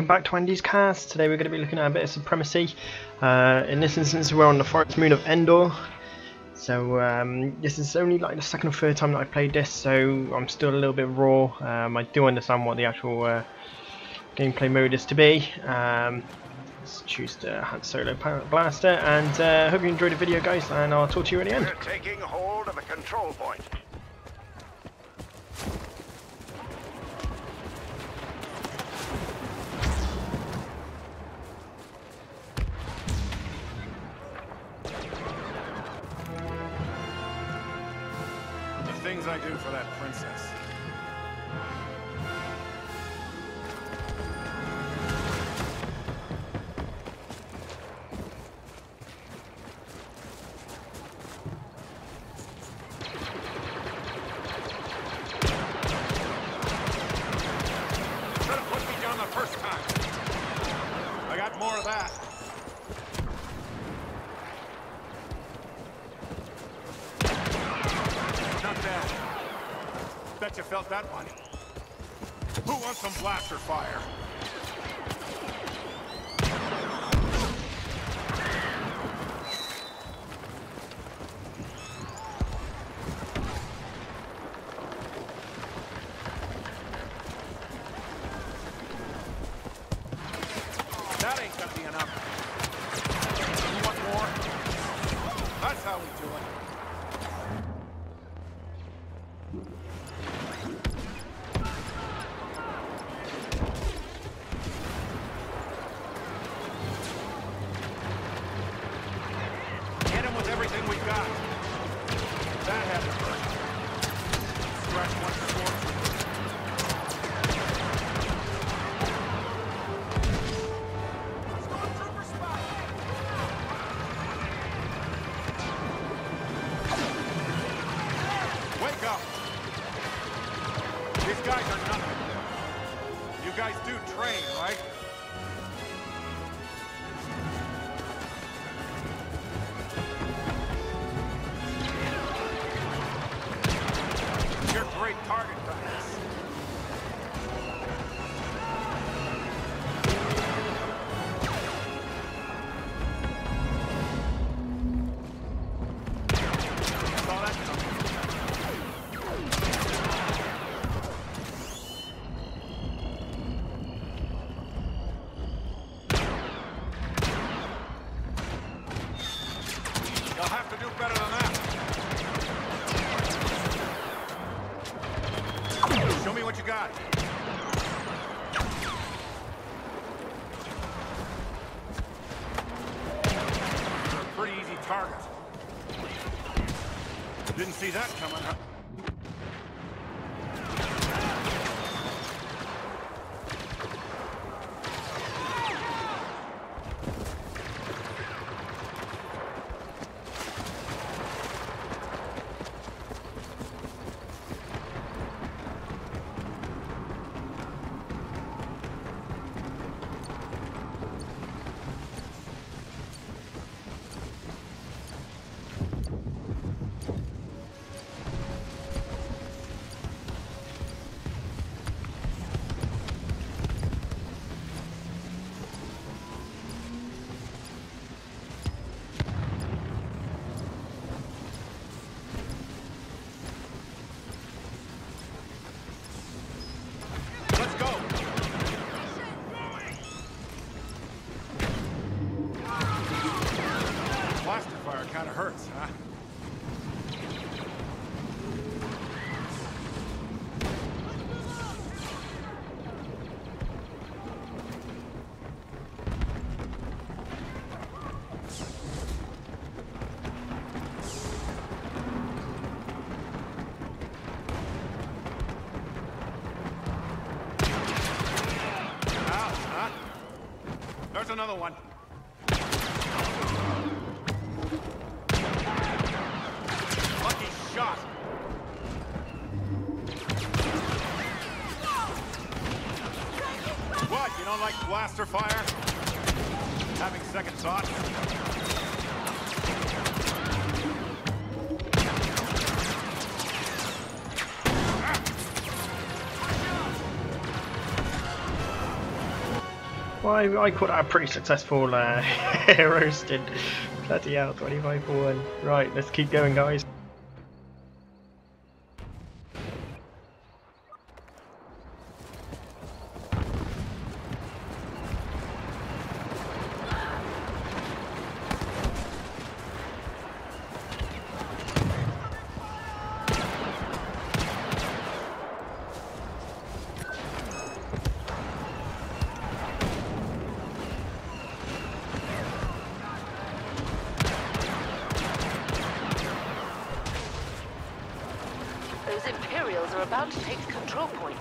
back to Andy's cast. Today we're going to be looking at a bit of Supremacy. In this instance we're on the Forest Moon of Endor. So this is only like the second or third time that I played this, so I'm still a little bit raw. I do understand what the actual gameplay mode is to be. Let's choose the Han Solo Pirate Blaster, and hope you enjoyed the video, guys, and I'll talk to you at the end. We're taking hold of the control point. Things I do for that princess. Should have put me down the first time. I got more of that. Bet you felt that one. Who wants some blaster fire? That ain't gonna be enough. You want more? That's how we do it. Everything we got. That had to hurt. Scratch one sword. Stormtrooper spot. Wake up. These guys are nothing. You guys do train, right? Great target practice. Saw that coming. You'll have to do better than that. Show me what you got. You're a pretty easy target. Didn't see that coming, huh? Blaster fire kind of hurts, huh? Ow, huh? There's another one. Shot. What, you don't like blaster fire? Having second thoughts? Well, I caught that a pretty successful roasted. Bloody hell, 25 for 1. Right, let's keep going, guys. Those Imperials are about to take control point.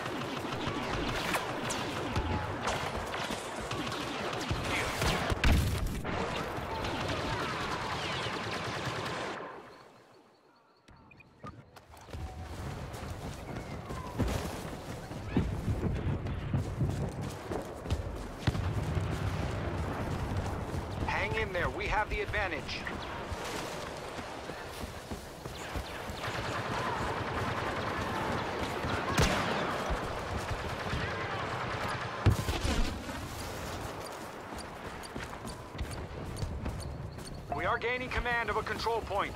Hang in there. We have the advantage. We are gaining command of a control point.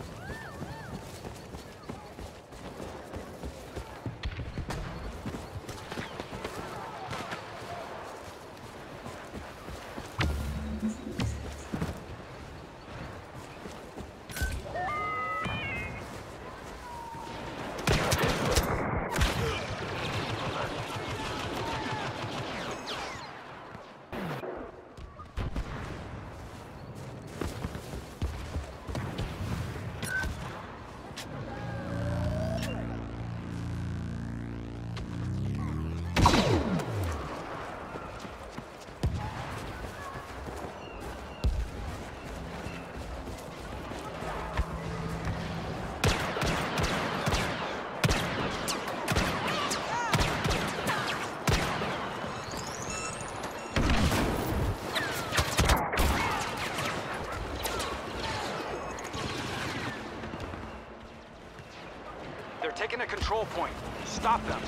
They're taking a control point. Stop them.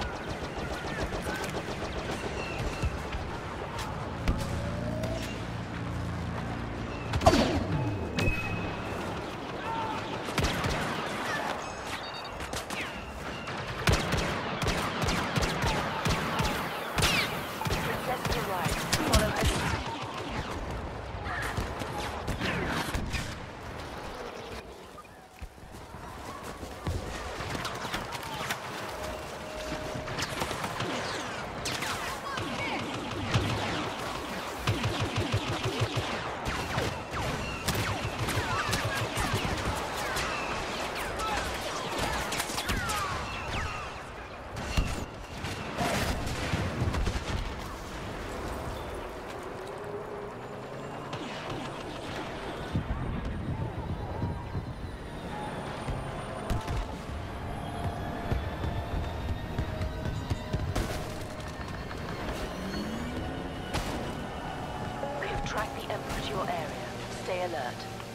Just to right. Follow us. Track the Emperor to your area. Stay alert.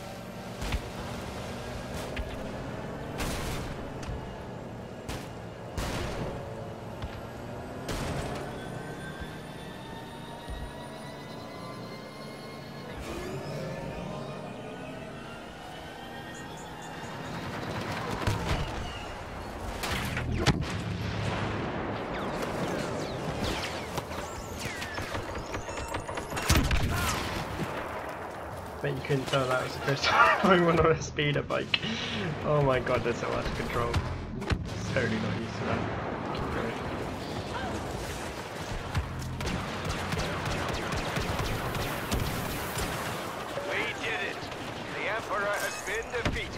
Bet you couldn't tell that was the first time I went on a speeder bike. Oh my god, they're so hard to control. Totally not used to that. Keep going. We did it. The Emperor has been defeated.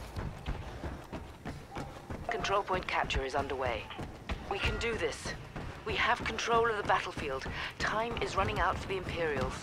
Control point capture is underway. We can do this. We have control of the battlefield. Time is running out for the Imperials.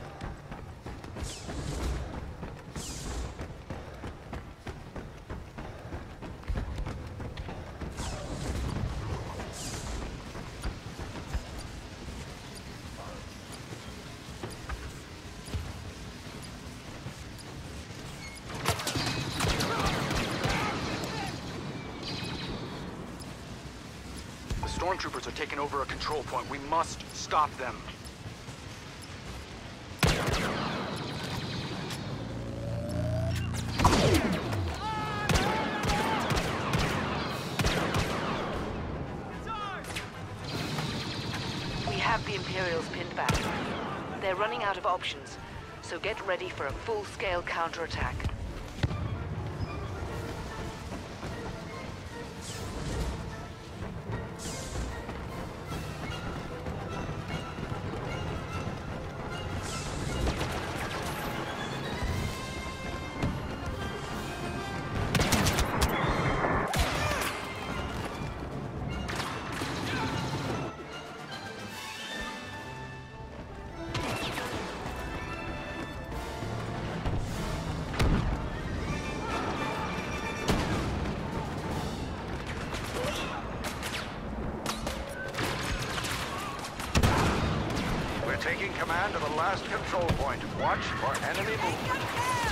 Stormtroopers are taking over a control point. We must stop them. We have the Imperials pinned back. They're running out of options, so get ready for a full-scale counterattack. Taking command of the last control point. Watch for enemy movement.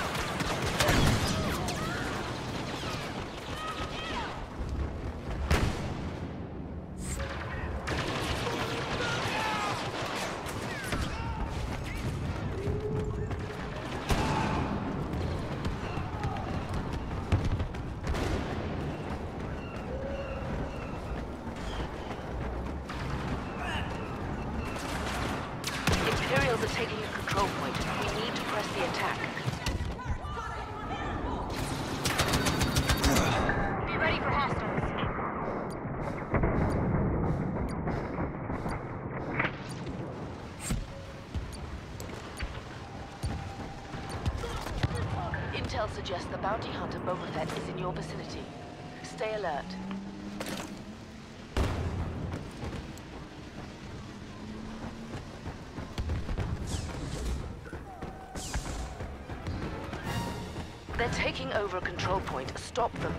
Imperials are taking a control point. We need to press the attack. Be ready for hostiles. Intel suggests the bounty hunter Boba Fett is in your vicinity. Stay alert. They're taking over a control point. Stop them.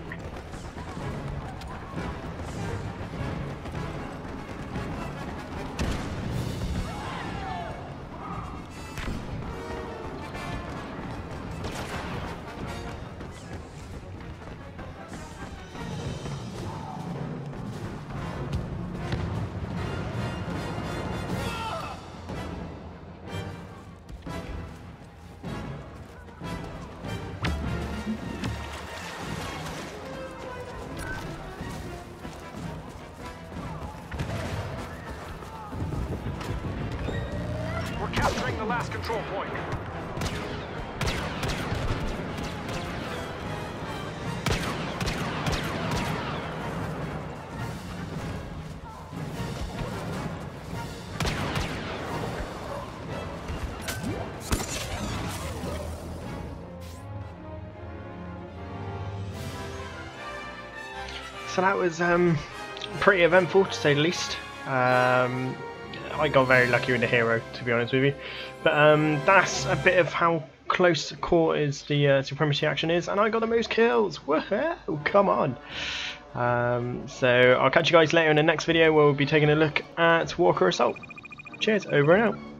Capturing the last control point. So that was pretty eventful, to say the least. I got very lucky with the hero, to be honest with you. But that's a bit of how close quarters the Supremacy action is, and I got the most kills. Woohoo! Come on. So I'll catch you guys later in the next video where we'll be taking a look at Walker Assault. Cheers, over and out.